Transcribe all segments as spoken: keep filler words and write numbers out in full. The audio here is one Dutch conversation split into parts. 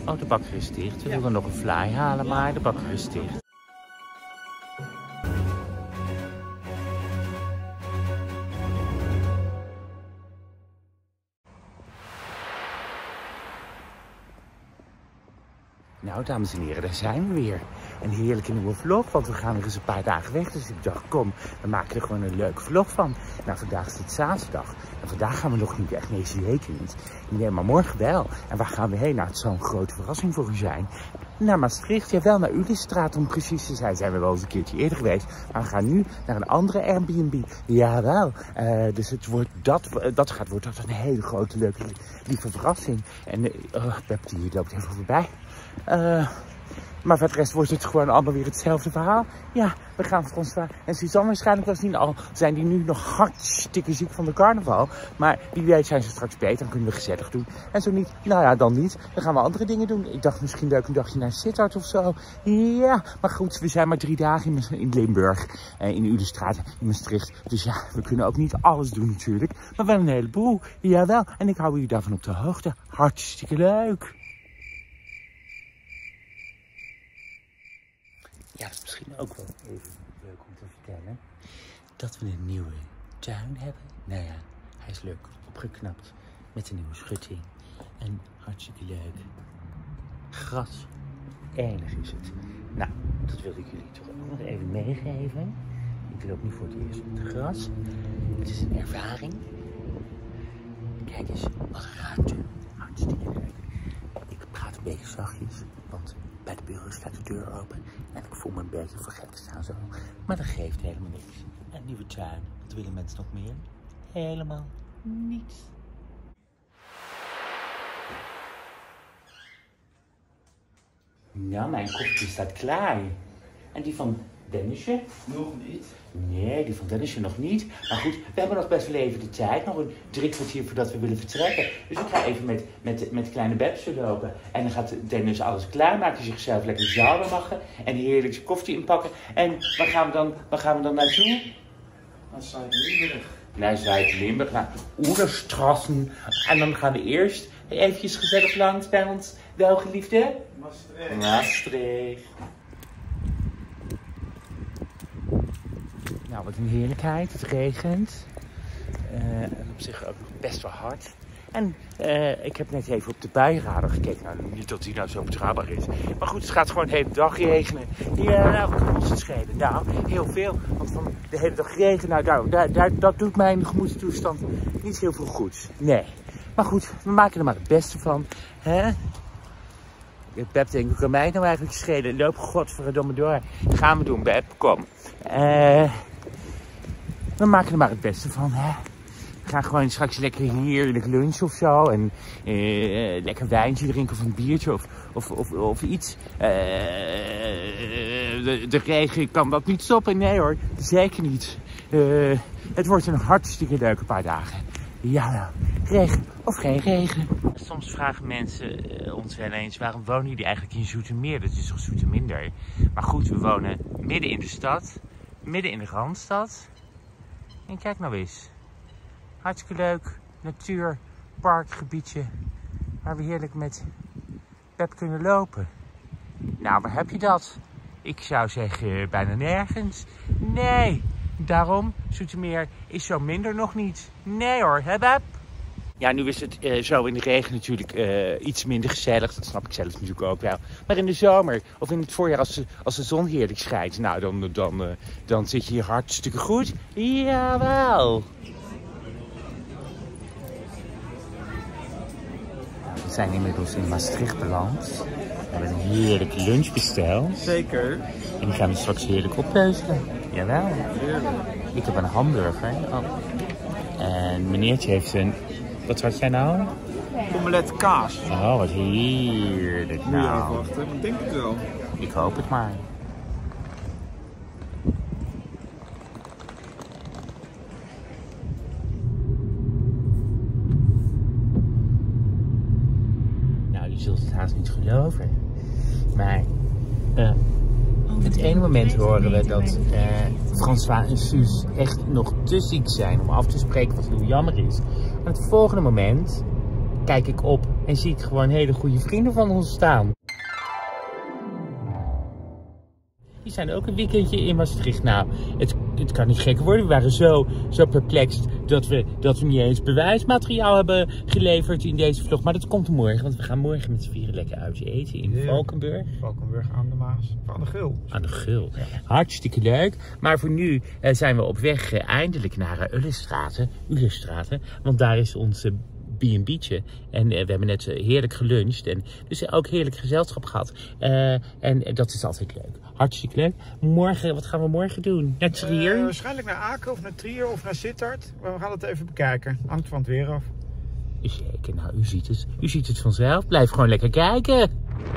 Oh, de bakker is dicht. We wilden nog een fly halen, maar de bakker is dicht. Nou, dames en heren, daar zijn we weer. Een heerlijke nieuwe vlog, want we gaan weer eens een paar dagen weg. Dus ik dacht, kom, we maken er gewoon een leuke vlog van. Nou, vandaag is het zaterdag. En vandaag gaan we nog niet echt, nee, zeker niet. Nee, maar morgen wel. En waar gaan we heen? Nou, het zal een grote verrassing voor u zijn. Naar Maastricht, ja wel, naar Ulystraat om precies te zijn. Zijn we wel eens een keertje eerder geweest. Maar we gaan nu naar een andere Airbnb. Jawel. Uh, dus het wordt dat, dat gaat, wordt dat een hele grote, leuke, lieve verrassing. En uh, Pep, die loopt even voorbij. Uh, maar voor de rest wordt het gewoon allemaal weer hetzelfde verhaal. Ja, we gaan François en Suzanne waarschijnlijk wel zien. Al zijn die nu nog hartstikke ziek van de carnaval. Maar wie weet zijn ze straks beter. Dan kunnen we gezellig doen. En zo niet, nou ja, dan niet. Dan gaan we andere dingen doen. Ik dacht misschien leuk een dagje naar Sittard of zo. Ja, maar goed, we zijn maar drie dagen in, in Limburg. Uh, in Ulystraat, in Maastricht. Dus ja, we kunnen ook niet alles doen natuurlijk. Maar wel een heleboel. Jawel. En ik hou jullie daarvan op de hoogte. Hartstikke leuk. Ja, dat is misschien ook wel even leuk om te vertellen. Dat we een nieuwe tuin hebben. Nou ja, hij is leuk opgeknapt met een nieuwe schutting. En hartstikke leuk. Gras. Enig is het. Nou, dat wilde ik jullie toch ook nog even meegeven. Ik loop nu voor het eerst op het gras. Het is een ervaring. Kijk eens, wat een ruimte. Hartstikke leuk. Ik praat een beetje zachtjes, want bij de bureau staat de deur open en ik voel me een beetje voor gek staan zo. Maar dat geeft helemaal niks. Een nieuwe tuin. Wat willen mensen nog meer? Helemaal niets. Nou, mijn kopje staat klaar. En die van Dennisje? Nog niet. Nee, die van Dennisje nog niet. Maar goed, we hebben nog best wel even de tijd. Nog een drie kwartier voordat we willen vertrekken. Dus ik ga even met, met, met kleine Bebse lopen. En dan gaat Dennis alles klaarmaken. Zichzelf lekker zouden maken. En heerlijk zijn koffie inpakken. En waar gaan we dan, waar gaan we dan naartoe? Naar Zuid-Limburg. Naar Zuid-Limburg, naar Oederstrassen. En dan gaan we eerst eventjes gezellig langs bij ons welgeliefde Maastricht. Maastricht. Nou, wat een heerlijkheid. Het regent. Uh, op zich ook nog best wel hard. En uh, ik heb net even op de buienradar gekeken. Nou, niet dat die nou zo betrouwbaar is. Maar goed, het gaat gewoon de hele dag regenen. Ja, nou, wat kan ons het schelen? Nou, heel veel. Want van de hele dag regen, nou, daar, daar, daar, dat doet mijn gemoedstoestand niet heel veel goed. Nee. Maar goed, we maken er maar het beste van. Hè? Beb denkt, hoe kan mij nou eigenlijk schelen? Loop godverdomme door. Gaan we doen, Beb. Kom. Uh, we maken er maar het beste van, hè. We gaan gewoon straks lekker heerlijk lunchen of zo. En uh, lekker wijntje drinken of een biertje of, of, of, of iets. Uh, de, de regen kan dat niet stoppen. Nee hoor, zeker niet. Uh, het wordt een hartstikke leuke paar dagen. Ja, regen of geen regen. Soms vragen mensen uh, ons wel eens, waarom wonen jullie eigenlijk in Zoetermeer? Dat is toch Zoeterminder? Maar goed, we wonen midden in de stad. Midden in de Randstad. En kijk nou eens. Hartstikke leuk. Natuur, parkgebiedje. Waar we heerlijk met Pep kunnen lopen. Nou, waar heb je dat? Ik zou zeggen, bijna nergens. Nee, daarom, Zoetermeer is zo minder nog niet. Nee hoor, hè Pep? Ja, nu is het uh, zo in de regen natuurlijk uh, iets minder gezellig. Dat snap ik zelf natuurlijk ook wel. Maar in de zomer of in het voorjaar als de, als de zon heerlijk schijnt. Nou, dan, dan, uh, dan zit je hier hartstikke goed. Jawel. Nou, we zijn inmiddels in Maastricht beland. We hebben een heerlijke lunch besteld. Zeker. En die gaan we straks heerlijk oppeuzelen. Jawel. Heerlijk. Ik heb een hamburger. Oh. En meneertje heeft een... Wat had jij nou? Omelet kaas. Oh, wat heerlijk. Moet je Nou, even wachten, ik denk het wel. ik hoop het maar. Nou, je zult het haast niet geloven. Maar uh, het ene moment horen we dat uh, François en Suus echt nog te ziek zijn om af te spreken wat heel jammer is. En het volgende moment kijk ik op en zie ik gewoon hele goede vrienden van ons staan. Die zijn ook een weekendje in Maastricht. Nou, het, het kan niet gekker worden. We waren zo, zo perplex dat we, dat we niet eens bewijsmateriaal hebben geleverd in deze vlog. Maar dat komt morgen, want we gaan morgen met z'n vieren lekker uit eten in ja, Valkenburg. Valkenburg aan de Maas. Aan de Gul. Aan de Gul. Ja. Hartstikke leuk. Maar voor nu uh, zijn we op weg uh, eindelijk naar uh, Ullestraten. Ullestraten. Want daar is onze B en B'tje. En uh, we hebben net uh, heerlijk geluncht. En dus ook heerlijk gezelschap gehad. Uh, en uh, dat is altijd leuk. Hartstikke leuk. Morgen, wat gaan we morgen doen? Naar Trier? Uh, waarschijnlijk naar Aken of naar Trier of naar Sittard. Maar we gaan het even bekijken. Hangt van het weer af. Zeker, nou u ziet het. U ziet het vanzelf. Blijf gewoon lekker kijken.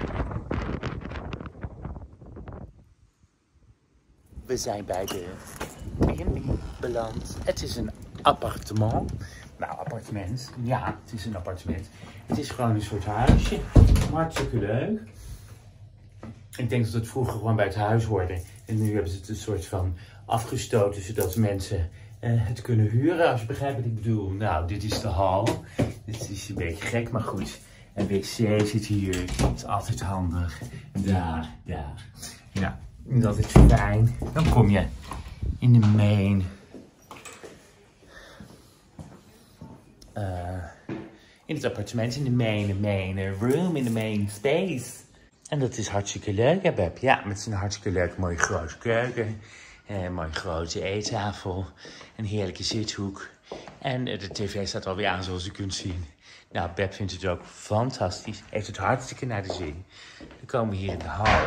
We zijn bij de B en B beland. Het is een appartement. Nou, appartement. Ja, het is een appartement. Het is gewoon een soort huisje. Hartstikke leuk. Ik denk dat het vroeger gewoon bij het huis hoorde. En nu hebben ze het een soort van afgestoten, zodat mensen uh, het kunnen huren. Als je begrijpt wat ik bedoel. Nou, dit is de hal. Dit is een beetje gek, maar goed. Een wc zit hier. Dat is altijd handig. Daar, daar. Ja, dat is fijn. Dan kom je in de main. Uh, in het appartement, in de main, main room, in de main space. En dat is hartstikke leuk, hè Beb? Ja, met zijn hartstikke leuk, mooie grote keuken. Een mooie grote eettafel. Een heerlijke zithoek. En de tv staat alweer aan, zoals u kunt zien. Nou, Beb vindt het ook fantastisch. Heeft het hartstikke naar de zin. Dan komen we hier in de hal.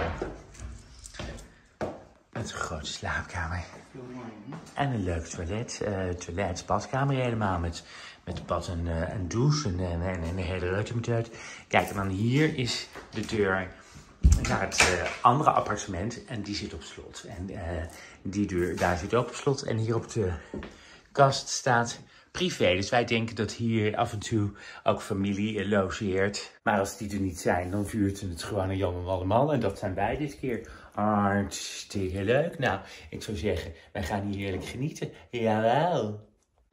Met een grote slaapkamer. En een leuk toilet. Uh, toilet, badkamer helemaal. Met, met bad en, uh, en douche en, en, en een hele reutemeteut. Kijk, en dan hier is de deur naar het uh, andere appartement. En die zit op slot. En uh, die deur, daar zit ook op slot. En hier op de kast staat privé. Dus wij denken dat hier af en toe ook familie uh, logeert. Maar als die er niet zijn, dan vuurt het gewoon een Jan en allemaal. En dat zijn wij dit keer. Hartstikke leuk. Nou, ik zou zeggen, wij gaan hier heerlijk genieten. Jawel.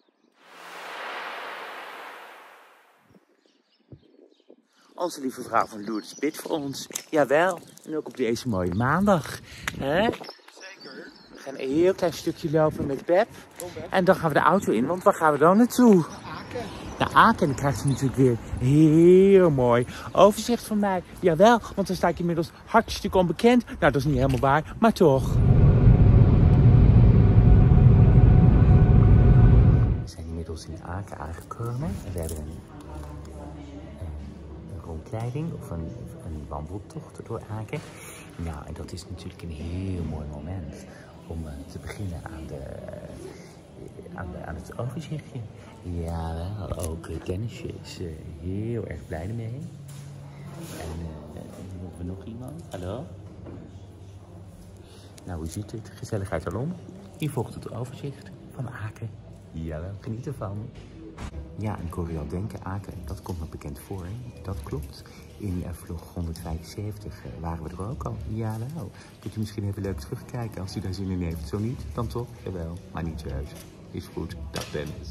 Onze lieve vrouw van Lourdes bidt voor ons. Jawel. En ook op deze mooie maandag. Hè? Zeker. We gaan een heel klein stukje lopen met Beb. En dan gaan we de auto in, want waar gaan we dan naartoe? Aken. Naar Aken. En dan krijgt ze natuurlijk weer heel mooi overzicht van mij. Jawel, want dan sta ik inmiddels hartstikke onbekend. Nou, dat is niet helemaal waar, maar toch. We zijn inmiddels in Aken aangekomen. En we hebben een, een rondleiding of een, een wandeltocht door Aken. Nou, en dat is natuurlijk een heel mooi moment om uh, te beginnen aan, de, uh, aan, de, aan het overzichtje. Ja, ook uh, Kennisje is uh, heel erg blij ermee. En uh, hebben we nog iemand? Hallo? Nou, hoe ziet het? Gezelligheid alom. Hier volgt het overzicht van Aken. Jawel, geniet ervan. Ja, en ik hoor je al denken, Aken, dat komt me bekend voor. Hè? Dat klopt. In uh, vlog honderdvijfenzeventig uh, waren we er ook al. Jawel. Kunt u misschien even leuk terugkijken als u daar zin in heeft. Zo niet, dan toch? Jawel, maar niet zo heus. Is goed, dat Dennis.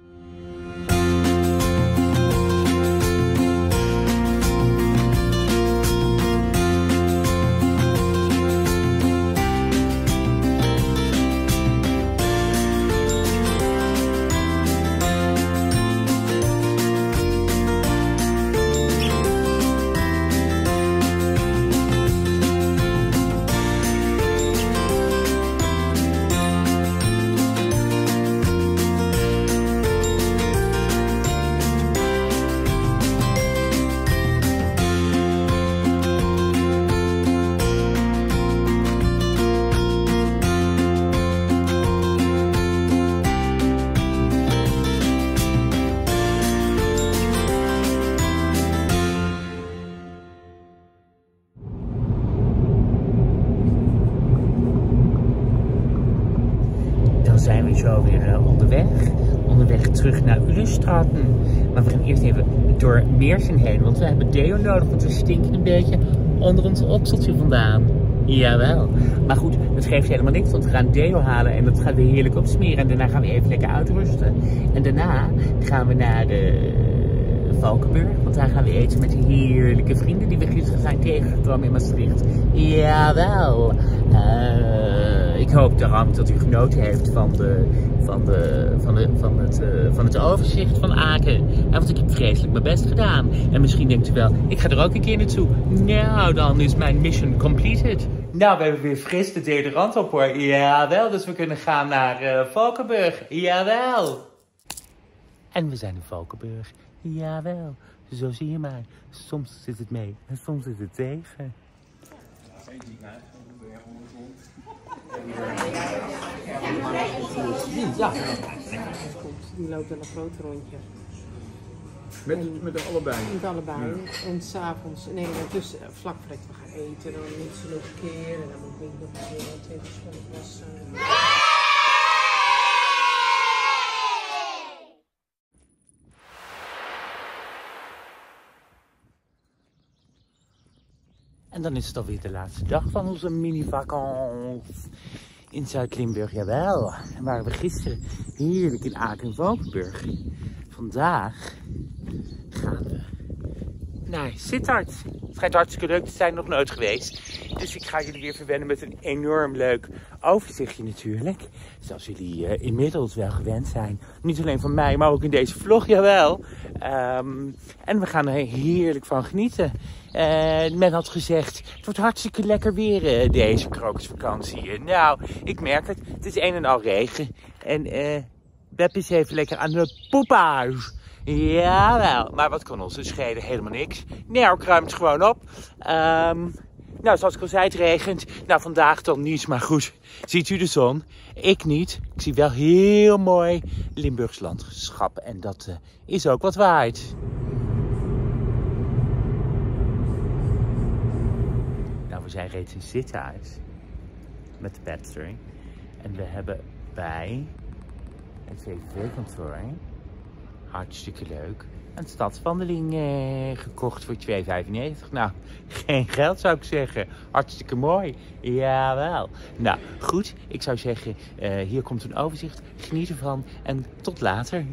Zijn we zo weer uh, onderweg. Onderweg terug naar Ullestraten. Maar we gaan eerst even door Meersen heen. Want we hebben deo nodig. Want we stinken een beetje onder ons okseltje vandaan. Jawel. Maar goed, dat geeft helemaal niks. Want we gaan deo halen. En dat gaan we heerlijk opsmeren. En daarna gaan we even lekker uitrusten. En daarna gaan we naar de Valkenburg, want daar gaan we eten met de heerlijke vrienden die we gisteren zijn tegengekomen in Maastricht. Jawel! Uh, ik hoop daarom dat u genoten heeft van, de, van, de, van, de, van, het, uh, van het overzicht van Aken. Ja, want ik heb vreselijk mijn best gedaan. En misschien denkt u wel, ik ga er ook een keer naartoe. Nou, dan is mijn mission completed. Nou, we hebben weer fris de deodorant op hoor. Jawel, dus we kunnen gaan naar uh, Valkenburg. Jawel! En we zijn in Valkenburg. Jawel, zo zie je maar. Soms zit het mee en soms zit het tegen. Ja. Die loopt wel een groot rondje. Met, met de allebei? Met allebei. Ja. En s'avonds, nee, dus vlak voordat we gaan eten, dan moet ze nog een keer en dan moet ik nog een keer wat even schoon wassen. En dan is het alweer de laatste dag van onze mini-vakantie in Zuid-Limburg. Jawel, en waren we gisteren heerlijk in Aken en Valkenburg. Vandaag gaan we naar Sittard. Het schijnt hartstikke leuk te zijn, nog nooit geweest. Dus ik ga jullie weer verwennen met een enorm leuk overzichtje natuurlijk. Zoals jullie uh, inmiddels wel gewend zijn. Niet alleen van mij, maar ook in deze vlog, jawel. Um, en we gaan er heerlijk van genieten. Uh, men had gezegd, het wordt hartstikke lekker weer uh, deze krokusvakantie. Uh, nou, ik merk het. Het is een en al regen. En uh, Beb is even lekker aan de poephuis. Jawel, maar wat kan ons dus schelen? Helemaal niks. Nee, ik ruim het gewoon op. Um, nou, zoals ik al zei, het regent. Nou, vandaag dan niets, maar goed. Ziet u de zon? Ik niet. Ik zie wel heel mooi Limburgs landschap. En dat uh, is ook wat waard. Nou, we zijn reeds in Sittard met de Battery. En we hebben bij het V V V-kantoor, hartstikke leuk, een stadswandeling eh, gekocht voor twee vijfennegentig. Nou, geen geld zou ik zeggen. Hartstikke mooi. Jawel. Nou, goed. Ik zou zeggen, uh, hier komt een overzicht. Geniet ervan en tot later.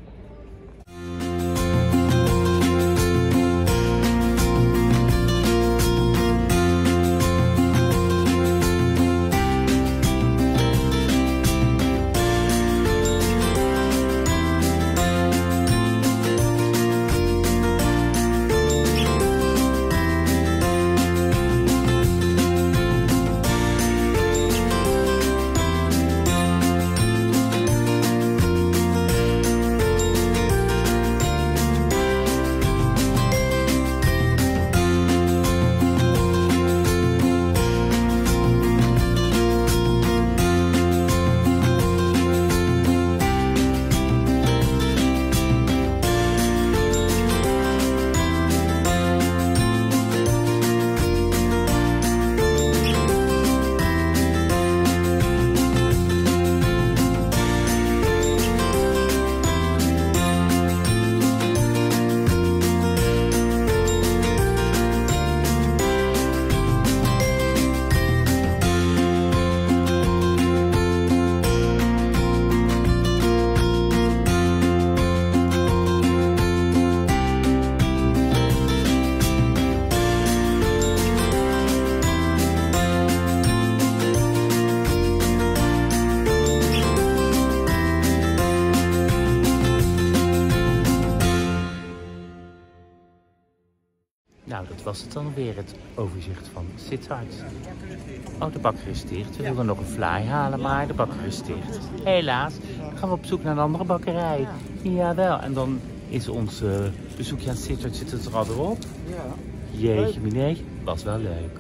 Nou, dat was het dan weer, het overzicht van Sittard. Oh, de bakker is dicht. We wilden nog een fly halen, maar de bakker is dicht. Helaas. Dan gaan we op zoek naar een andere bakkerij. Jawel. En dan is ons uh, bezoekje aan Sittard, zit het er al weer op. Ja. Jeetje, minee. Was wel leuk.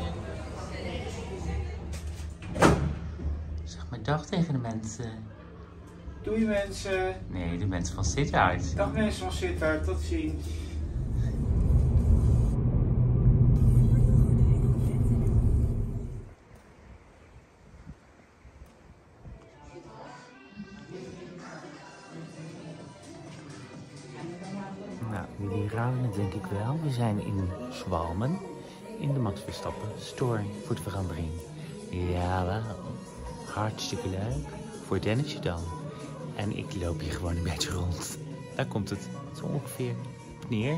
Zeg maar dag tegen de mensen. Doei mensen. Nee, de mensen van Sittard. Dag mensen van Sittard, tot ziens. Nou, jullie raden het denk ik wel. We zijn in Zwalmen, in de Max Verstappen store voor de verandering. Jawel, hartstikke leuk. Voor Dennetje dan. En ik loop hier gewoon een beetje rond. Daar komt het zo ongeveer. neer.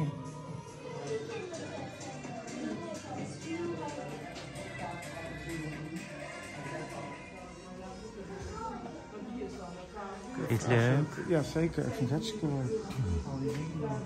Is het leuk? Ja, zeker. Ik vind het hartstikke leuk. Al die dingen.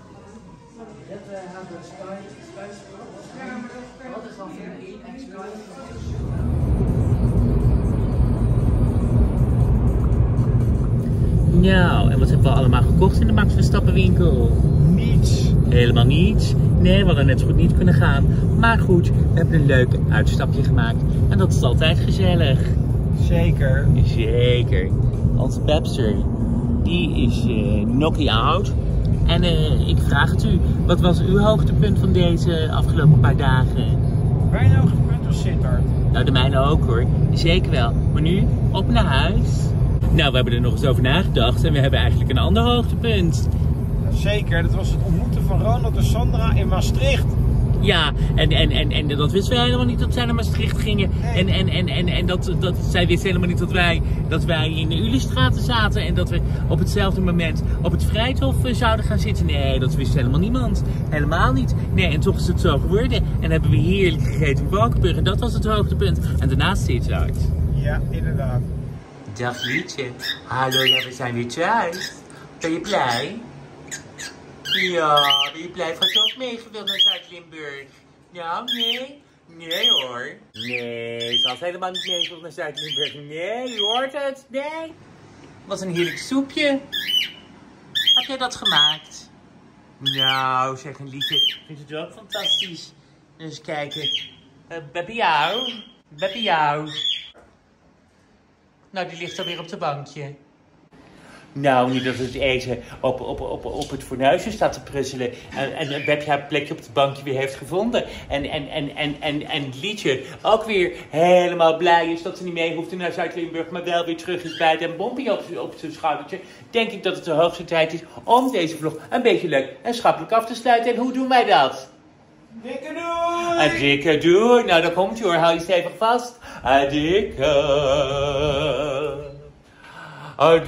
Nou, en wat hebben we allemaal gekocht in de Max Verstappen winkel? Niets. Helemaal niets. Nee, we hadden net zo goed niet kunnen gaan. Maar goed, we hebben een leuk uitstapje gemaakt. En dat is altijd gezellig. Zeker. Zeker. Onze Pepster, die is uh, knocking out. En uh, ik vraag het u, wat was uw hoogtepunt van deze afgelopen paar dagen? Mijn hoogtepunt was Sittard. Nou, de mijne ook hoor. Zeker wel. Maar nu, op naar huis. Nou, we hebben er nog eens over nagedacht en we hebben eigenlijk een ander hoogtepunt. Zeker, dat was het ontmoeten van Ronald en Sandra in Maastricht. Ja, en, en, en, en dat wisten wij helemaal niet dat zij naar Maastricht gingen. Nee. En, en, en, en, en dat, dat zij wisten helemaal niet dat wij, dat wij in de Ulystraten zaten. En dat we op hetzelfde moment op het Vrijthof uh, zouden gaan zitten. Nee, dat wist helemaal niemand. Helemaal niet. Nee, en toch is het zo geworden. En hebben we heerlijk gegeten in Valkenburg. En dat was het hoogtepunt. En daarnaast Sittard. Ja, inderdaad. Dag Lietje. Hallo, ja, we zijn weer thuis. Ben je blij? Ja, ben je blij dat je ook meegewild naar Zuid-Limburg? Nou, nee. Nee hoor. Nee, ze had helemaal niet meegewild naar Zuid-Limburg. Nee, je hoort het. Nee. Wat een heerlijk soepje. Heb jij dat gemaakt? Nou, zeg een Lietje. Ik vind het ook fantastisch. Eens kijken. Uh, bij jou? Bij jou? Nou, die ligt alweer op de bankje. Nou, niet dat het eten op, op, op, op het fornuisje staat te pruzzelen. En, en Beb haar plekje op het bankje weer heeft gevonden. En, en, en, en, en, en Lietje ook weer helemaal blij is dat ze niet mee hoeft naar Zuid-Limburg. Maar wel weer terug is bij Den Bompie op, op zijn schoudertje. Denk ik dat het de hoogste tijd is om deze vlog een beetje leuk en schappelijk af te sluiten. En hoe doen wij dat? Dikke doei! Een dikke doei. Nou, daar komt u hoor. Hou je stevig vast. Een dikke. Een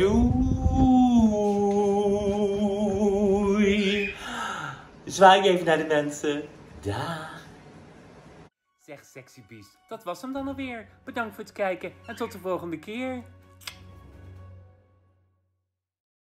doei. Zwaai even naar de mensen. Dag. Zeg sexy beast. Dat was hem dan alweer. Bedankt voor het kijken en tot de volgende keer.